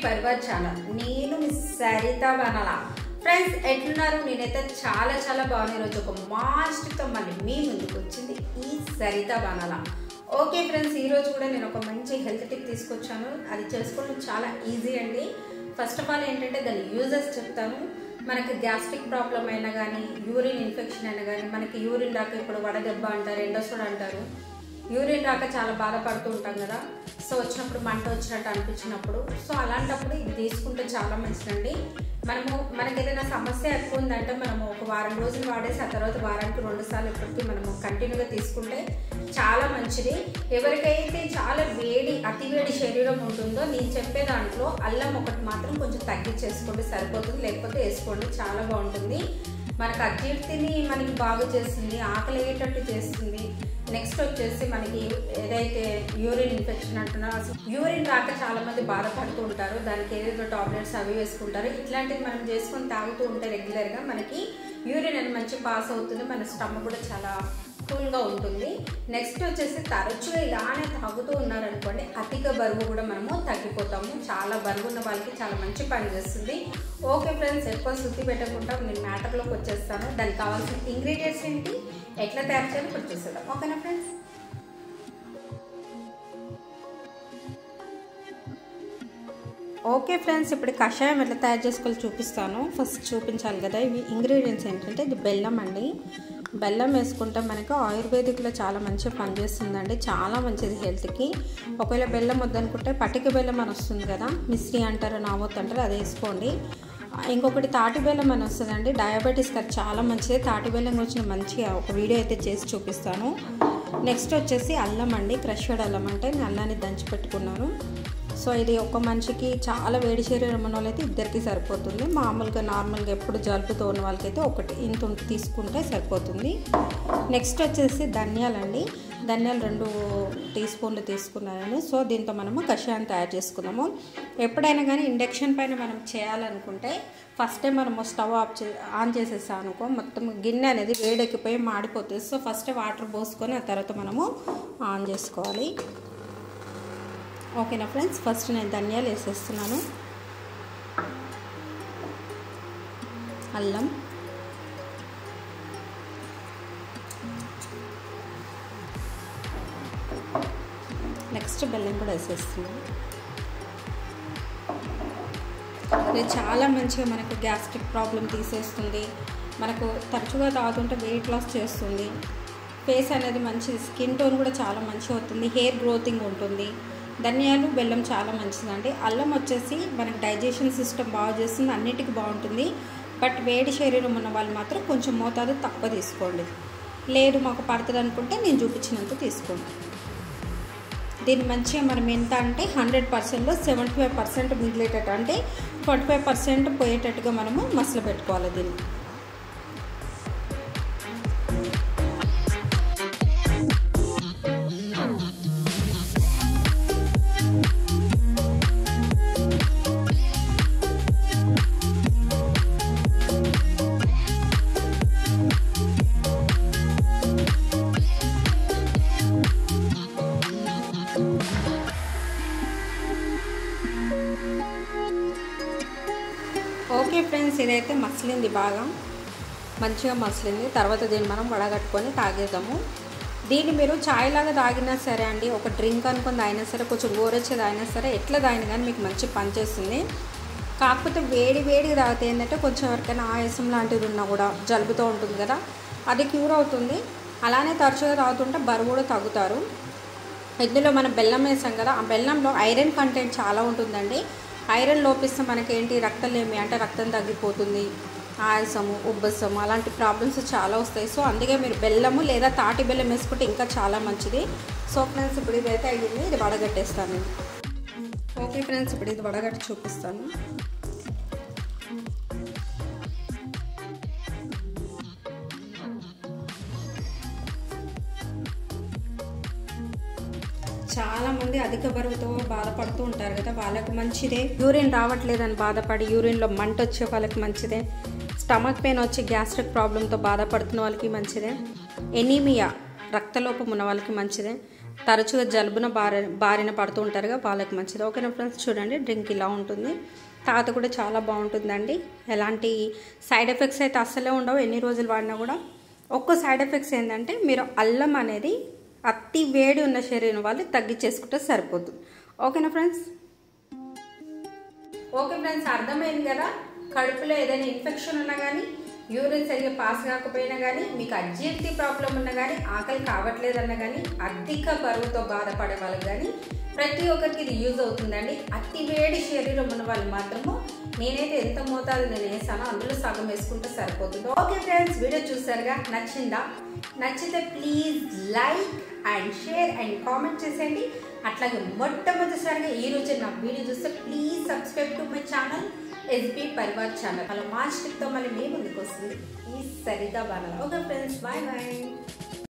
Parivar channel. నేను మీ Saritha వనల. Friends ఎట్లున్నారు? నేనైతే చాలా బాగున్నాను. ఈరోజు ఒక మాస్టర్తో మళ్ళీ మీ ముందుకు వచ్చింది ఈ సరిత వనల. ఓకే ఫ్రెండ్స్, ఈరోజు కూడా నేను ఒక మంచి హెల్త్ టిప్ తీసుకొచ్చాను. అది చేసుకోవడం చాలా ఈజీ అండి. ఫస్ట్ ఆఫ్ ఆల్ ఏంటంటే దాని యూజెస్ చెప్తాను. మనకి గ్యాస్ట్రిక్ ప్రాబ్లం అయినా కానీ, యూరిన్ ఇన్ఫెక్షన్ అయినా కానీ, మనకి యూరిన్ రాక ఇప్పుడు వడదెబ్బ అంటారు, ఎండోసోడ్ అంటారు. యూరిన్ రాక చాలా బాధపడుతూ ఉంటాం కదా. సో వచ్చినప్పుడు మంట వచ్చినట్టు అనిపించినప్పుడు, సో అలాంటప్పుడు ఇది తీసుకుంటే చాలా మంచిదండి. మనకి ఏదైనా సమస్య ఎక్కువ ఉందంటే మనము ఒక వారం రోజులు వాడేసి ఆ తర్వాత వారానికి 2 సార్లు ఇప్పటికీ మనము కంటిన్యూగా తీసుకుంటే చాలా మంచిది. ఎవరికైతే చాలా అతి వేడి శరీరం ఉంటుందో నేను చెప్పే దాంట్లో అల్లం ఒకటి మాత్రం కొంచెం తగ్గించేసుకోండి, సరిపోతుంది. లేకపోతే వేసుకోండి, చాలా బాగుంటుంది. మనకు అజీర్తిని మనకి బాగు చేస్తుంది, ఆకలి అయ్యేటట్టు చేస్తుంది. నెక్స్ట్ వచ్చేసి మనకి ఏదైతే యూరిన్ ఇన్ఫెక్షన్ అంటున్నారో, అసలు యూరిన్ రాక చాలా మంది బాధపడుతూ ఉంటారు. దానికి ఏదైతే టాబ్లెట్స్ అవి వేసుకుంటారు. ఇట్లాంటివి మనం చేసుకొని తాగుతూ ఉంటే రెగ్యులర్గా మనకి యూరిన్ అని మంచి పాస్ అవుతుంది. మన స్టమక్ కూడా చాలా కూల్గా ఉంటుంది. నెక్స్ట్ వచ్చేసి తరచుగా ఇలానే తాగుతూ ఉన్నారనుకోండి, అధిక బరువు కూడా మనము తగ్గిపోతాము. చాలా బరువు ఉన్న వాళ్ళకి చాలా మంచి పని చేస్తుంది. ఓకే ఫ్రెండ్స్, ఎక్కువ శుద్ధి పెట్టకుండా నేను మ్యాటర్లోకి వచ్చేస్తాను. దానికి కావాల్సిన ఇంగ్రీడియంట్స్ ఏంటి, ఎట్లా తయారు చేయాలో ఇప్పుడు చూసేద్దాం. ఓకేనా ఫ్రెండ్స్? ఓకే ఫ్రెండ్స్, ఇప్పుడు కషాయం ఎట్లా తయారు చేసుకోవాలో చూపిస్తాను. ఫస్ట్ చూపించాలి కదా. ఇవి ఇంగ్రీడియంట్స్ ఏంటంటే ఇది బెల్లం అండి. బెల్లం వేసుకుంటే మనకు ఆయుర్వేదిక్లో చాలా మంచిగా పనిచేస్తుందండి. చాలా మంచిది హెల్త్కి. ఒకవేళ బెల్లం వద్దనుకుంటే పటిక బెల్లం అని వస్తుంది కదా, మిశ్రీ అంటారు, నావొత్తు అంటారు, అది వేసుకోండి. ఇంకొకటి తాటి బెల్లం అని వస్తుందండి. డయాబెటీస్కి అది చాలా మంచిది. తాటి బెల్లం గురించి మంచిగా ఒక వీడియో అయితే చేసి చూపిస్తాను. నెక్స్ట్ వచ్చేసి అల్లం అండి. క్రష్డ్ అల్లం అంటే నేను అల్లాన్ని దంచి పెట్టుకున్నాను. సో ఇది ఒక మనిషికి చాలా వేడి శరీరం ఉన్న వాళ్ళైతే ఇద్దరికి సరిపోతుంది. మామూలుగా నార్మల్గా ఎప్పుడు జలుబుతో ఉన్న వాళ్ళకైతే ఒకటి ఇంత తీసుకుంటే సరిపోతుంది. నెక్స్ట్ వచ్చేసి ధనియాలండి. ధనియాలు 2 టీ స్పూన్లు తీసుకున్నాను. సో దీంతో మనము కషాయం తయారు చేసుకుందాము. ఎప్పుడైనా కానీ ఇండక్షన్ పైన మనం చేయాలనుకుంటే ఫస్ట్ టైం మనము స్టవ్ ఆన్ చేసేసాం అనుకో, మొత్తం గిన్నె అనేది వేడెక్కిపోయి మాడిపోతుంది. సో ఫస్ట్ వాటర్ పోసుకొని ఆ తర్వాత మనము ఆన్ చేసుకోవాలి. ఓకేనా ఫ్రెండ్స్? ఫస్ట్ నేను ధనియాలు వేసేస్తున్నాను, అల్లం, నెక్స్ట్ బెల్లం కూడా వేసేస్తున్నాను. ఇది చాలా మంచిగా మనకు గ్యాస్ట్రిక్ ప్రాబ్లం తీసేస్తుంది. మనకు తరచుగా తాగుతుంటే వెయిట్ లాస్ చేస్తుంది. ఫేస్ అనేది మంచిది, స్కిన్ టోన్ కూడా చాలా మంచిగా అవుతుంది, హెయిర్ గ్రోతింగ్ ఉంటుంది. ధనియాలు బెల్లం చాలా మంచిదండి. అల్లం వచ్చేసి మనకి డైజెషన్ సిస్టమ్ బాగా చేస్తుంది, అన్నిటికీ బాగుంటుంది. బట్ వేడి శరీరం ఉన్న వాళ్ళు మాత్రం కొంచెం మోతాదు తక్కువ తీసుకోండి. లేదు మాకు పడుతుంది అనుకుంటే నేను చూపించినంత తీసుకోండి. దీన్ని మంచిగా మనం ఎంత అంటే 100%లో 75% మిగిలేటట్టు, అంటే 25% పోయేటట్టుగా మనము మసలు పెట్టుకోవాలి దీన్ని. ఓకే ఫ్రెండ్స్, ఇదైతే మసలింది, బాగా మంచిగా మసలింది. తర్వాత దీన్ని మనం వడగట్టుకొని తాగేద్దాము. దీన్ని మీరు ఛాయ్ లాగా తాగినా సరే అండి, ఒక డ్రింక్ అనుకుని తాగినా సరే, కొంచెం గోరెచ్చి తాగినా సరే, ఎట్లా తాగినా కానీ మీకు మంచి పని చేస్తుంది. కాకపోతే వేడిగా తాగితే ఏంటంటే కొంచెం ఎవరికైనా ఆయాసం లాంటిది ఉన్నా కూడా, జలుబుతో ఉంటుంది కదా, అది క్యూర్ అవుతుంది. అలానే తరచుగా తాగుతుంటే బరువు కూడా తగ్గుతారు. ఇందులో మనం బెల్లం వేసాం కదా, ఆ బెల్లంలో ఐరన్ కంటెంట్ చాలా ఉంటుందండి. ఐరన్ లోపిస్తే మనకేంటి రక్తలేమి అంటే రక్తం తగ్గిపోతుంది, ఆయాసము, ఉబ్బసము అలాంటి ప్రాబ్లమ్స్ చాలా వస్తాయి. సో అందుకే మీరు బెల్లము లేదా తాటి బెల్లం వేసుకుంటే ఇంకా చాలా మంచిది. సో ఫ్రెండ్స్, ఇప్పుడు ఇదైతే అయ్యింది, ఇది వడగట్టేస్తాను. ఓకే ఫ్రెండ్స్, ఇప్పుడు ఇది వడగట్టి చూపిస్తాను. చాలామంది అధిక బరువుతో బాధపడుతూ ఉంటారు కదా, వాళ్ళకు మంచిదే. యూరిన్ రావట్లేదని బాధపడి యూరిన్లో మంట వచ్చే వాళ్ళకి మంచిదే. స్టమక్ పెయిన్ వచ్చి గ్యాస్ట్రిక్ ప్రాబ్లంతో బాధపడుతున్న వాళ్ళకి మంచిదే. ఎనీమియా రక్తలోపం ఉన్న వాళ్ళకి మంచిదే. తరచుగా జలుబున బారిన పడుతూ ఉంటారుగా వాళ్ళకి మంచిది. ఓకేనా ఫ్రెండ్స్, చూడండి డ్రింక్ ఇలా ఉంటుంది. తాత కూడా చాలా బాగుంటుందండి. ఎలాంటి సైడ్ ఎఫెక్ట్స్ అయితే అస్సలే ఉండవు ఎన్ని రోజులు వాడినా కూడా. ఒక్క సైడ్ ఎఫెక్ట్స్ ఏంటంటే మీరు అల్లం అనేది అతి వేడి ఉన్న శరీరం వాళ్ళు తగ్గించేసుకుంటే సరిపోతుంది. ఓకేనా ఫ్రెండ్స్? ఓకే ఫ్రెండ్స్, అర్థమైంది కదా. కడుపులో ఏదైనా ఇన్ఫెక్షన్ ఉన్నా కానీ, యూరిన్ సరిగ్గా పాస్ కాకపోయినా కానీ, మీకు అజీర్తి ప్రాబ్లం ఉన్నా కానీ, ఆకలి కావట్లేదన్నా కానీ, అధిక బరువుతో బాధపడే వాళ్ళకి కానీ ప్రతి ఒక్కరికి ఇది యూజ్ అవుతుందండి. అతి వేడి శరీరం ఉన్న వాళ్ళు మాత్రము నేనైతే ఎంత మోతాదు నేను వేసానో అందులో సగం వేసుకుంటే సరిపోతుంది. ఓకే ఫ్రెండ్స్, వీడియో చూసారుగా, నచ్చిందా? నచ్చితే please like and share and comment చేసేయండి. అట్లాగే మొట్టమొదటిసారిగా ఈ రోజు నా వీడియో చూస్తే please subscribe to my channel SB Parivar channel. అలా మార్చ్ టిప్తో మళ్ళీ మీ ముందుకు వస్తుంది ఈ Saritha Banala. Okay friends, bye bye.